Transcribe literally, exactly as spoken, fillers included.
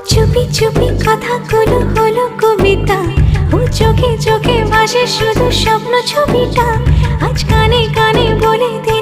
চুপি চুপি কথাগুলো হলো কবিতা, ও চোখে চোখে ভাসে শুধু স্বপ্ন ছবিটা। আজ কানে কানে বলে দে